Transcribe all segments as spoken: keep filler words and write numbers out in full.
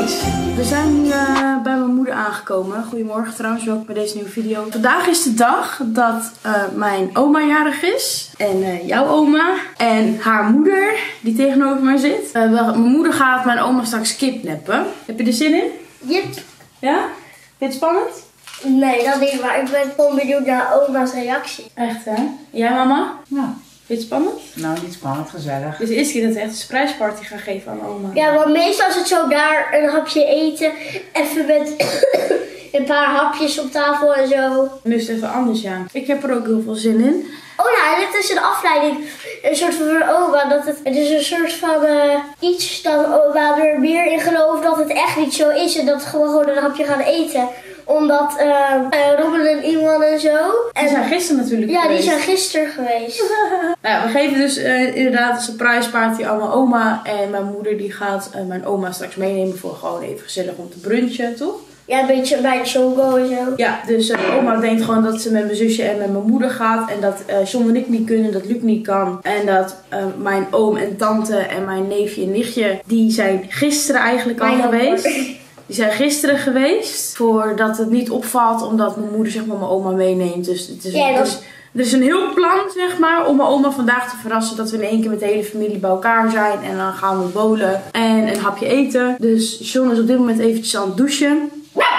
Meis. We zijn nu uh, bij mijn moeder aangekomen. Goedemorgen trouwens, welkom bij deze nieuwe video. Vandaag is de dag dat uh, mijn oma jarig is. En uh, jouw oma. En haar moeder, die tegenover mij zit. Uh, wel, mijn moeder gaat mijn oma straks kidnappen. Heb je er zin in? Yep. Ja? Vind je het spannend? Nee, dat niet, maar ik ben gewoon benieuwd naar oma's reactie. Echt hè? Jij mama? Ja. Vind je het spannend? Nou, niet spannend, gezellig. Dus de eerste keer dat we echt een surpriseparty gaan geven aan oma. Ja, want meestal is het zo daar een hapje eten. Even met een paar hapjes op tafel en zo. Nu is het even anders, ja. Ik heb er ook heel veel zin in. Oh nou, dit is een afleiding. Een soort van oma. Dat het, het is een soort van uh, iets dat oma er meer in gelooft dat het echt niet zo is. En dat we gewoon een hapje gaan eten. Omdat uh, uh, Robin en iemand en zo. En die zijn gisteren natuurlijk Ja, geweest. die zijn gisteren geweest. Nou ja, we geven dus uh, inderdaad een surprise party aan mijn oma. En mijn moeder die gaat uh, mijn oma straks meenemen voor gewoon even gezellig om te brunchen, toch? Ja, een beetje bij de Songo en zo. Ja, dus uh, oma denkt gewoon dat ze met mijn zusje en met mijn moeder gaat. En dat uh, John en ik niet kunnen, dat Luc niet kan. En dat uh, mijn oom en tante en mijn neefje en nichtje, die zijn gisteren eigenlijk al Mijn geweest. opa. Die zijn gisteren geweest, voordat het niet opvalt, omdat mijn moeder zeg maar mijn oma meeneemt. Dus het is, Ja, dat is... dus, er is een heel plan zeg maar om mijn oma vandaag te verrassen. Dat we in één keer met de hele familie bij elkaar zijn. En dan gaan we bowlen en een hapje eten. Dus John is op dit moment eventjes aan het douchen.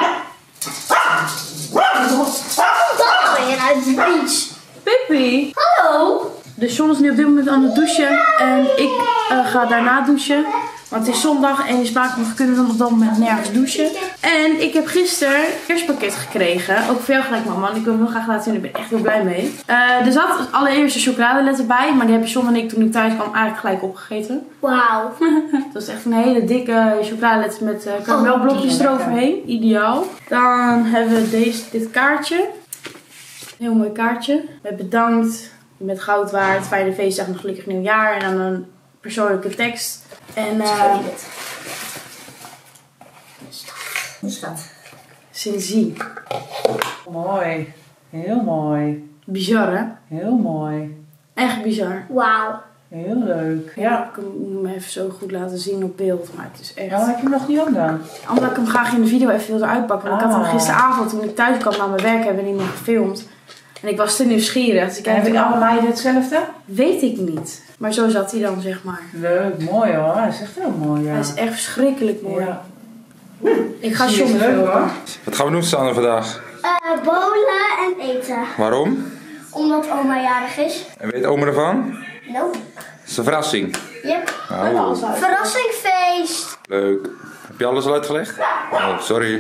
Dat weer uit de beach. Pippi! Hallo! Dus John is nu op dit moment aan het douchen. En ik uh, ga daarna douchen. Want het is zondag en je spraak nog kunnen we op dat moment nergens douchen. En ik heb gisteren een kerstpakket gekregen. Ook voor jou gelijk mama. En ik wil hem heel graag laten zien. Ik ben echt heel blij mee. Uh, er zat allereerst een chocoladeletter bij. Maar die hebben John en ik toen ik thuis kwam eigenlijk gelijk opgegeten. Wauw. Het was echt een hele dikke chocoladeletter met uh, karamelblokjes Oh, eroverheen. Ideaal. Dan hebben we deze, dit kaartje. Een heel mooi kaartje. Met bedankt. Met goud waard. Fijne feestdag en een gelukkig nieuwjaar. En dan een persoonlijke tekst. En uh, Hoe is dat? sindsdien. Mooi. Heel mooi. Bizar hè? Heel mooi. Echt bizar. Wauw. Heel leuk. Ja, Ja. ik moet hem even zo goed laten zien op beeld. Maar het is echt... Ja, maar heb je hem nog niet gedaan? Omdat ik hem graag in de video even wilde uitpakken. Want ik had hem Ah. gisteravond toen ik thuis kwam naar mijn werk hebben we niet meer gefilmd. En ik was te nieuwsgierig. Dus ik Heb ik alle meiden hetzelfde? Weet ik niet. Maar zo zat hij dan zeg maar. Leuk, mooi hoor. Hij is echt heel mooi. Ja. Hij is echt verschrikkelijk mooi. Ja. Ik ga Zie je, John is leuk filmen. hoor. Wat gaan we doen samen vandaag? Uh, bowlen en eten. Waarom? Omdat oma jarig is. En weet oma ervan? Nope. Het is een verrassing. Yep. Oh, Verrassingfeest. leuk. Heb je alles al uitgelegd? Oh, sorry.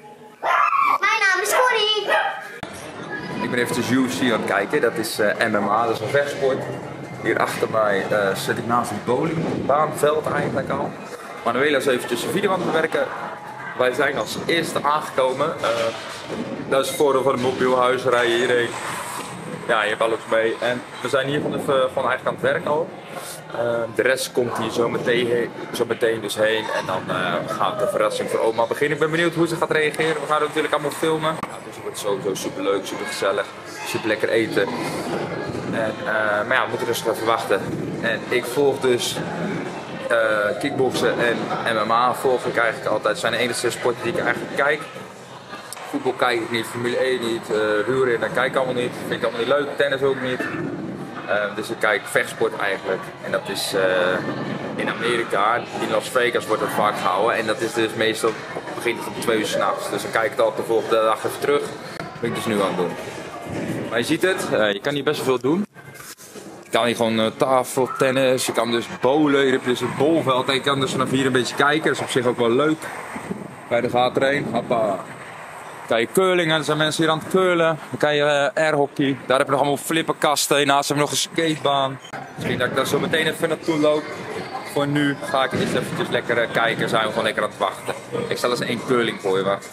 Mijn naam is Corrie. Ik ben eventjes U F C aan het kijken. Dat is uh, M M A, dat is een vechtsport. Hier achter mij uh, zit ik naast een bowlingbaanveld eigenlijk al. Manuela is eventjes een video aan het bewerken. Wij zijn als eerste aangekomen. Uh, dat is het voordeel van een mobiel huis, rijden hierheen. Ja, je hebt alles mee. En we zijn hier gewoon even van eigenlijk aan het werk al. Uh, de rest komt hier zo meteen, zo meteen dus heen. En dan uh, gaat de verrassing voor oma beginnen. Ik ben benieuwd hoe ze gaat reageren. We gaan het natuurlijk allemaal filmen. Ja, dus het wordt sowieso super leuk, super gezellig, super lekker eten. En, uh, maar ja, we moeten dus even wachten. En ik volg dus uh, kickboksen en M M A volg ik eigenlijk altijd. Het zijn de enige sporten die ik eigenlijk kijk. Voetbal kijk ik niet, Formule één niet, uh, wielrennen kijk ik allemaal niet, vind ik allemaal niet leuk, tennis ook niet. Uh, dus ik kijk vechtsport eigenlijk. En dat is uh, in Amerika, in Las Vegas wordt dat vaak gehouden. En dat is dus meestal, begint het om twee uur s'nachts. Dus dan kijk ik het altijd de volgende dag even terug. Dat ben ik dus nu aan het doen. Maar je ziet het, uh, je kan hier best wel veel doen. Je kan hier gewoon uh, tafel, tennis, je kan dus bowlen, je hebt dus een bowlveld en je kan dus vanaf hier een beetje kijken. Dat is op zich ook wel leuk. Bij de gaat er een, hoppa. Dan kan je curlingen, er zijn mensen hier aan het curlen. Dan kan je uh, airhockey. Daar heb je nog allemaal flipperkasten. Hiernaast hebben we nog een skatebaan. Misschien dat ik daar zo meteen even naartoe loop. Voor nu ga ik eens eventjes lekker uh, kijken. Zijn we gewoon lekker aan het wachten. Ik zal eens één curling voor je wachten.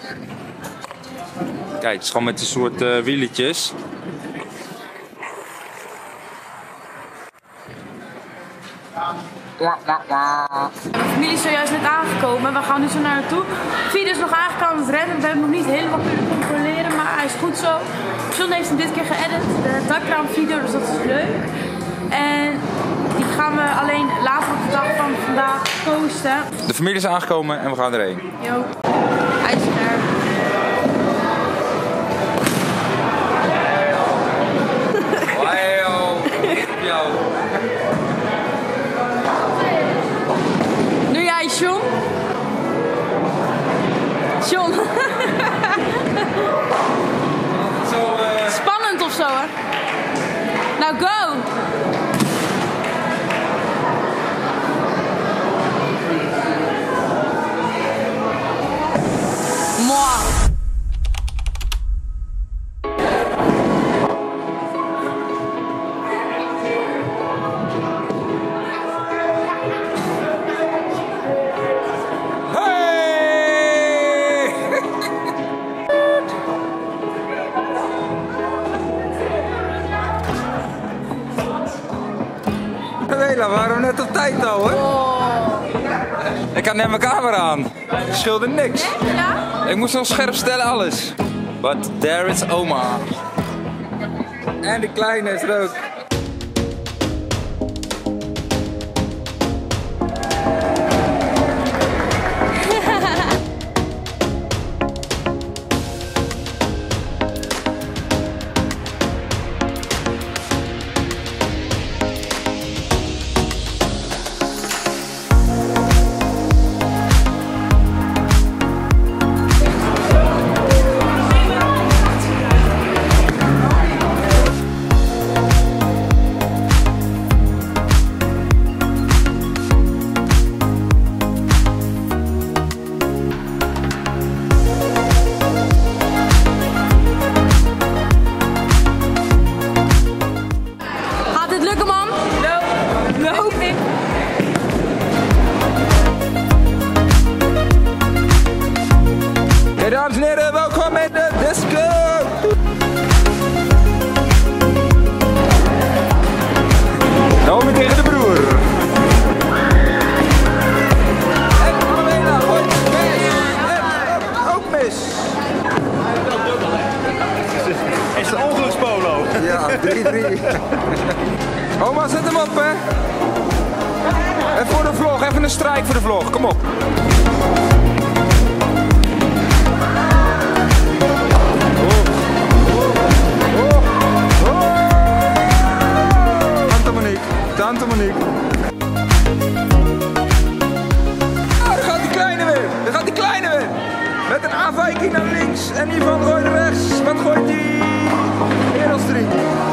Kijk, het is gewoon met een soort uh, wieletjes. De familie is zojuist net aangekomen. We gaan nu zo naar naartoe. Fido is nog eigenlijk aan het rennen. We hebben hem nog niet helemaal kunnen controleren, maar hij is goed zo. John heeft hem dit keer geëdit, de dakraamvideo, dus dat is leuk. En die gaan we alleen later op de dag van vandaag posten. proosten. De familie is aangekomen en we gaan erheen. Yo. Hij is er. Nu jij, John. John. Zo, uh... Spannend of zo, hè? Nou, go! Mwah. We waren net op tijd al, hoor. Oh. Ik had net mijn camera aan. Het scheelde niks. Ja? Ik moest nog scherp stellen, alles. But there is oma. En de kleine is er ook. Dames en heren, welkom in de disco! Naomi tegen de broer. En Annabella gooit mis. En ook mis. Is het een ongelukspolo? Ja, drie drie. Oma, zet hem op, hè. En voor de vlog, even een strijk voor de vlog, kom op. Tante Monique. Ah, daar gaat die kleine weer. Daar gaat die kleine weer. Met een afwijking naar links en die van gooit rechts. Wat gooit die? Werelds drie.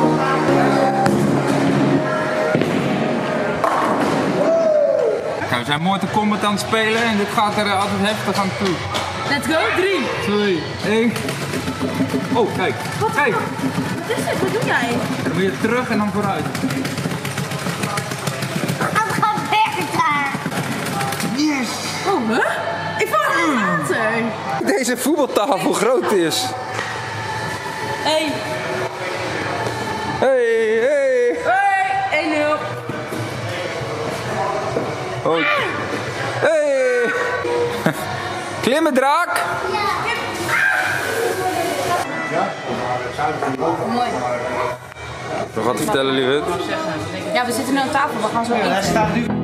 Nou, we zijn mooi te combat aan het spelen en dit gaat er uh, altijd heftig aan toe. Let's go, drie. Twee, één. Oh, kijk. Wat, kijk. Wat is dit? Wat doe jij? Dan moet je terug en dan vooruit. Yes! Oh, hè? Ik val in het water. Deze voetbaltafel groot is. Hey. Hey, hey. Hey, één nul. Oh. Hey. Klimmen, draak. Mooi. Nog wat te vertellen, lieverd? Ja, we zitten nu aan tafel. We gaan zo eten.